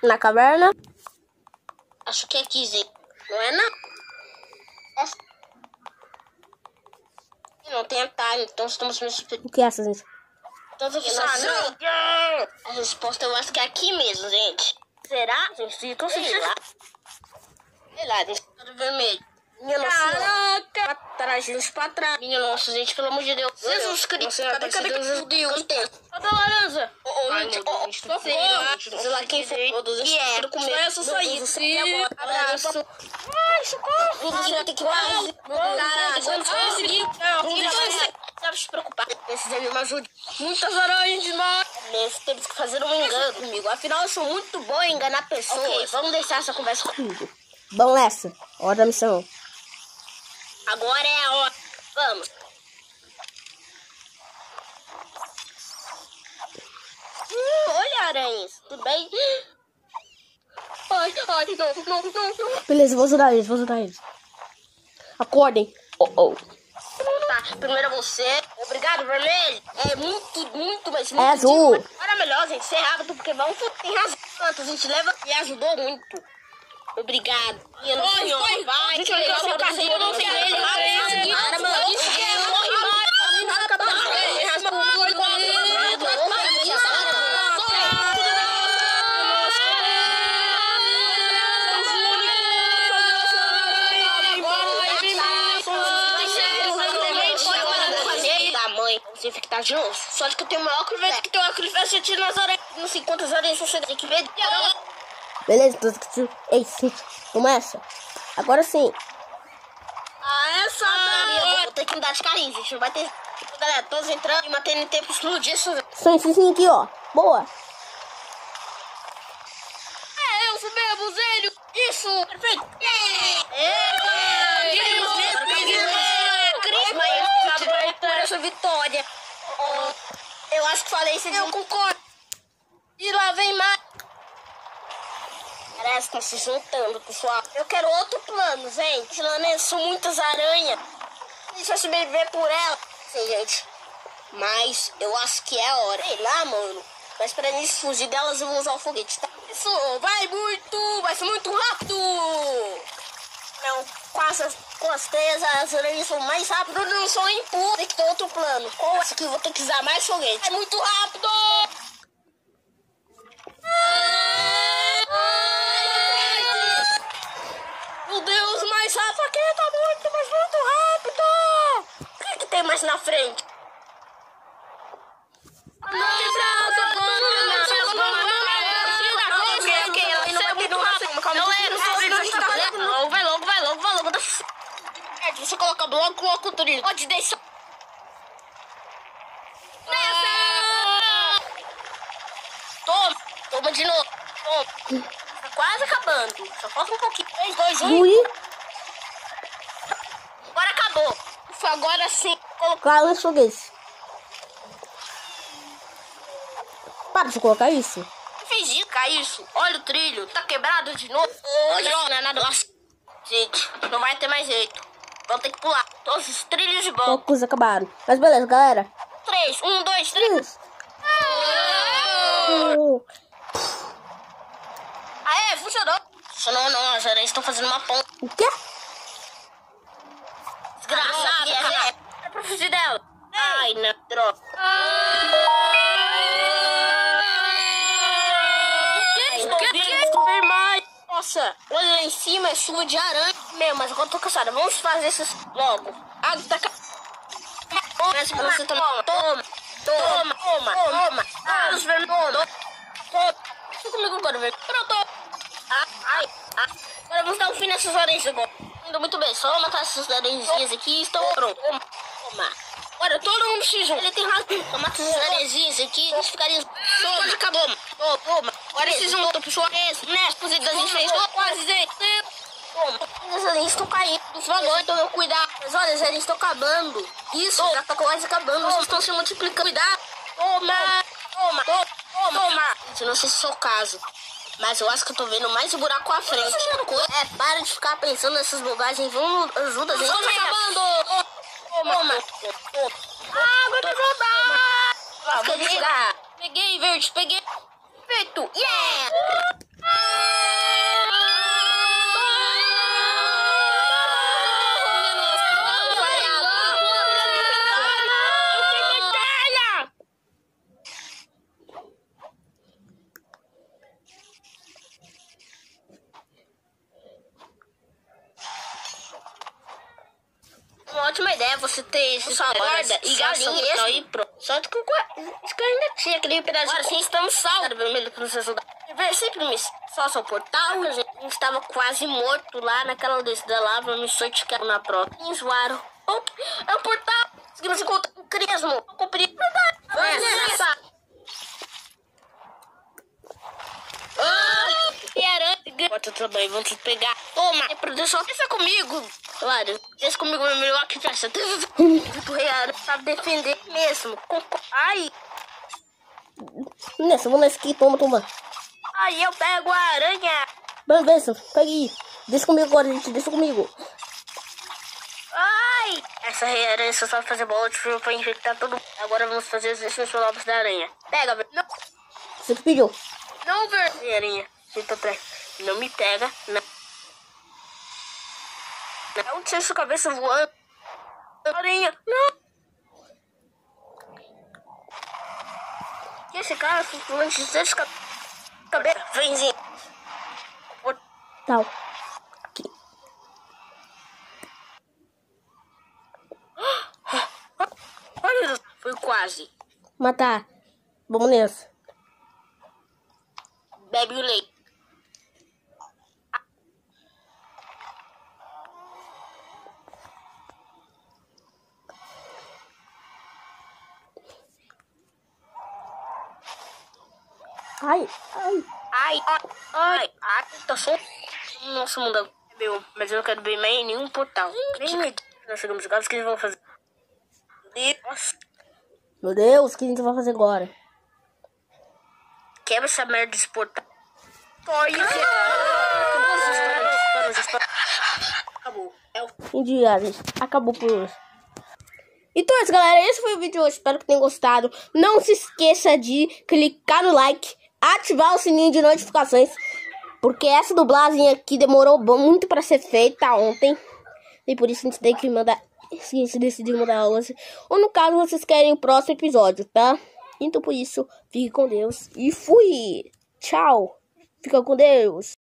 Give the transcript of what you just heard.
Na caverna? Acho que é 15. Não é não? Não tem atalho, então estamos me O que é essa, gente? A resposta eu acho que é aqui mesmo, gente. Será? Gente, ficam sem lá. Sei lá, gente. Tudo vermelho. Minha nossa. Caraca! Pra trás, gente, pra trás. Minha nossa, gente, pelo amor de Deus. Jesus Cristo. Cadê Deus? Deus. Cadê a laranja? Sei lá quem foi. E é. Foi essa saída. Abraço. Ai, socorro. Você vai ter que quase. Caraca, quando você conseguir. Não deve se preocupar. Esses animais ajudam. Muitas aranhas demais. Mesmo, temos que fazer um engano comigo. Afinal, eu sou muito boa em enganar pessoas. Ok, vamos deixar essa conversa comigo. Vamos nessa. Hora da missão. Agora é a hora. Vamos. Olha, aranhas. Tudo bem? Ai, não. Beleza, vou ajudar eles, Acordem. Oh. Tá, primeiro é você. Obrigado, vermelho. É muito, mas muito. É azul. Agora é melhor, gente, ser rápido, porque vamos tem razão. A gente leva e ajudou muito. Obrigado. Vai. Gente, vai seu carrinho, não sei ele. Você fica tá de novo. Só que eu tenho o maior crivete que tem uma crivete tira nas orelhas. Não sei quantas orelhas você tem que ver. Beleza, ei, sim. Começa. Agora sim. Essa eu vou ter que mudar de carinho, gente. Não vai ter. Galera, todos entrando e matando em tempo explodir isso. Sim, aqui, ó. Boa. Eu sou mesmo, Zélio. Isso, perfeito. Por essa vitória. Eu acho que falei isso. Eu concordo. E lá vem mais. Parece que tá se juntando, pessoal. Eu quero outro plano, gente. São muitas aranhas. Deixa eu sobreviver por ela. Sim, gente. Mas eu acho que é a hora. Sei lá, mano. Mas pra gente fugir delas, eu vou usar o foguete, tá? Isso vai ser muito rápido. Não, com as teias, as aranhas são mais rápidas. Não são impuros. Tem que ter outro plano. Qual é esse aqui? Eu vou ter que usar mais foguete. É muito rápido. Meu Deus, mais rápido aqui, tá muito rápido. O que tem mais na frente? Vai logo. Você coloca bloco, coloca o trilho. Pode deixar. Toma de novo. Tá quase acabando. Só falta um pouquinho. 3, 2, 1. Ui. Agora acabou. Ufa, agora sim. Claro, eu sou desse. Para de colocar isso. Fez isso, cai isso. Olha o trilho. Tá quebrado de novo. Não é nada. Gente, não vai ter mais jeito. Vamos ter que pular todos os trilhos de bola. Poucos acabaram. Mas beleza, galera. 3, 1, 2, 3. Aê, funcionou. Funcionou não, as aranhas estão fazendo uma ponta. O quê? Desgraçada, cara. É pra fugir dela. Ai, não, droga. Nossa, olha lá em cima, é chuva de aranha. Meu, mas agora eu tô cansada. Vamos fazer isso logo. Água tá Toma. Os vermelhos. Fica comigo agora, velho. Pronto. Agora vamos dar um fim nessas aranhas agora. Indo muito bem, só matar essas aranhas aqui e estão pronto. Toma. Agora todo mundo se junta. Ele tem razão. Eu mato essas aranhas aqui, a gente ficaria... Toma, acabou. Toma. Agora se juntam, pessoal. Nessa posição a gente fez. Quase gente. Toma. As aranhas estão caindo. Por favor, então cuidado. Mas olha, as aranhas estão acabando. Isso, já tá quase acabando. Vocês estão se multiplicando. Cuidado. Toma. Gente, não sei se é o caso. Mas eu acho que eu tô vendo mais o buraco à frente. Para de ficar pensando nessas bobagens. Vamos, ajuda a gente. Estamos acabando. Toma. Água pra ajudar. Peguei, verde. Peguei. Feito. Yeah. ótima ideia você ter esse corda e galinha e pronto. Só que isso que eu ainda tinha aquele pedaço. Agora sim estamos salvos. Pelo menos nos ajudar. Versículo só seu portal. A gente estava quase morto lá naquela descida da lava. Me sorticaram na prova. E zoaram. É um portal. Conseguimos encontrar o Cresmo. Eu comprei. Bota também, vamos pegar. Toma, é produção. Pensa comigo. Claro, pensa comigo é melhor que festa. Pra defender mesmo. Ai. Nessa, vou nessa aqui, toma. Ai, eu pego a aranha. Beleza, pega aí. Desce comigo agora, gente, desce comigo. Ai. Essa aranha só sabe fazer bola de frio pra infectar todo mundo. Agora vamos fazer os exercícios novos da aranha. Pega, velho. Você que pediu. Não, velho. Aranha, senta pra... Não me pega, não. Não tinha sua cabeça voando. Aranha, não. E esse cara voando de três cabeças. Venzinho. Tal. Aqui. Olha, foi quase. Matar. Vamos nessa. Bebe o leite. Ai, tá só. Nossa, mundo bebeu, mas eu não quero beber mais em nenhum portal. Nem nós chegamos agora, o que eles vão fazer? Nossa, Meu Deus, o que a gente vai fazer agora? quebra essa merda desse portal. Acabou. Entendi, gente. Acabou por hoje. Então é isso, galera. Esse foi o vídeo de hoje. Espero que tenham gostado. Não se esqueça de clicar no like, ativar o sininho de notificações, porque essa dublagem aqui demorou muito pra ser feita ontem. E por isso a gente tem que mandar. Se a gente decidiu mandar hoje. Ou no caso, vocês querem o próximo episódio, tá? Então por isso, fique com Deus. E fui! Tchau! Fica com Deus!